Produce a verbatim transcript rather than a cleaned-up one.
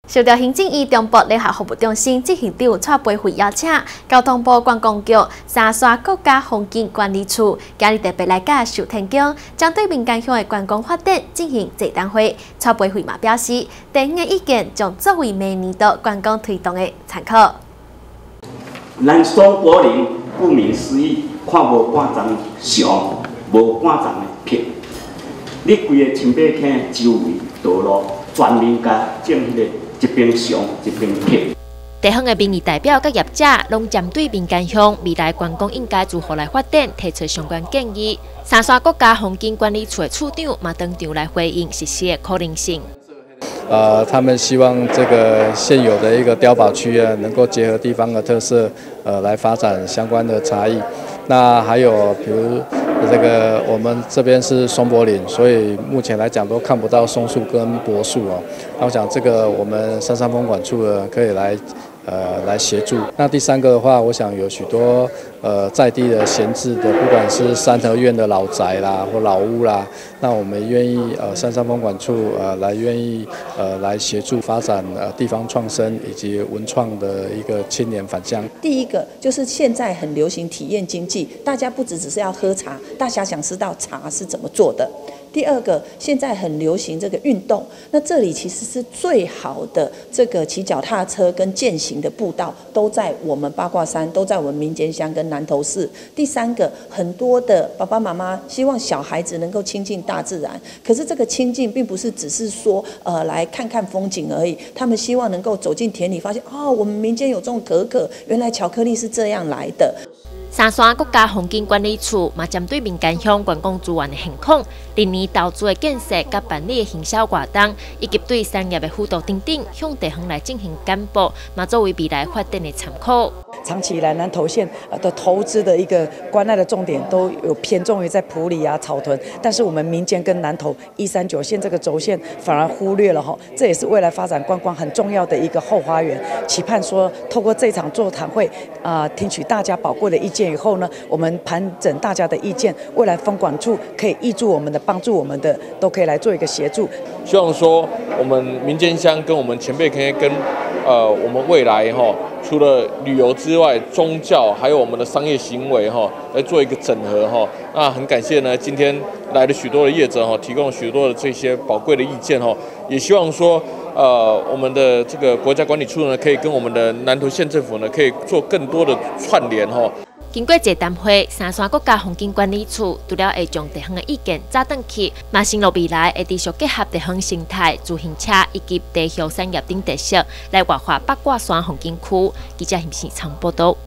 受到行政院中部理学服务中心执行长蔡培慧邀请，交通部观光局三沙国家风景管理处今日特别来甲寿天宫，针对民间乡的观光发展进行座谈会。蔡培慧嘛表示，地方的意见将作为明年度观光推动的参考。 咱双柏林顾名思义，看无半丛墙，无半丛的壁。你规个清北坑周围道路全面甲种迄个。 一边墙一边壁。 地方的民意代表甲业者拢针对民间乡未来观光应该如何来发展提出相关建议。三沙国家风景管理处的处长嘛当场来回应实施的可能性。 呃，他们希望这个现有的一个碉堡区啊，能够结合地方的特色，呃，来发展相关的差异。那还有比如。 这个我们这边是松柏林，所以目前来讲都看不到松树跟柏树哦。那我想这个我们三山风管处呢可以来呃来协助。那第三个的话，我想有许多呃在地的闲置的，不管是三合院的老宅啦或老屋啦，那我们愿意呃三山风管处呃来愿意呃来协助发展呃地方创生以及文创的一个青年返乡。 第一个就是现在很流行体验经济，大家不只只是要喝茶。 大家想知道茶是怎么做的。第二个，现在很流行这个运动，那这里其实是最好的这个骑脚踏车跟健行的步道，都在我们八卦山，都在我们民间乡跟南投市。第三个，很多的爸爸妈妈希望小孩子能够亲近大自然，可是这个亲近并不是只是说呃来看看风景而已，他们希望能够走进田里，发现哦，我们民间有这种可可，原来巧克力是这样来的。 三沙国家风景管理处嘛，针对民间乡观光资源的现况、历年投资的建设、甲办理的行销活动，以及对产业的辅导等等，向地方来进行简报，嘛作为未来发展的参考。 长期以来，南投县的投资的一个关爱的重点都有偏重于在埔里啊、草屯，但是我们民间跟南投一三九线这个轴线反而忽略了哈，这也是未来发展观光很重要的一个后花园。期盼说，透过这场座谈会啊、呃，听取大家宝贵的意见。 以后呢，我们盘整大家的意见，未来风管处可以挹注我们的、帮助我们的，都可以来做一个协助。 希望说，我们民间乡跟我们前辈可以跟呃，我们未来哈，除了旅游之外，宗教还有我们的商业行为哈，来做一个整合哈。那很感谢呢，今天来了许多的业者哈，提供了许多的这些宝贵的意见哈，也希望说。 呃，我们的这个国家管理处呢，可以跟我们的南投县政府呢，可以做更多的串联哈。 经过座谈会，三沙国家风景管理处除了会将地方的意见早登去，嘛承诺未来会继续结合地方生态、自行车以及地乡产业等特色，来活化八卦山风景区。记者邢世昌报道。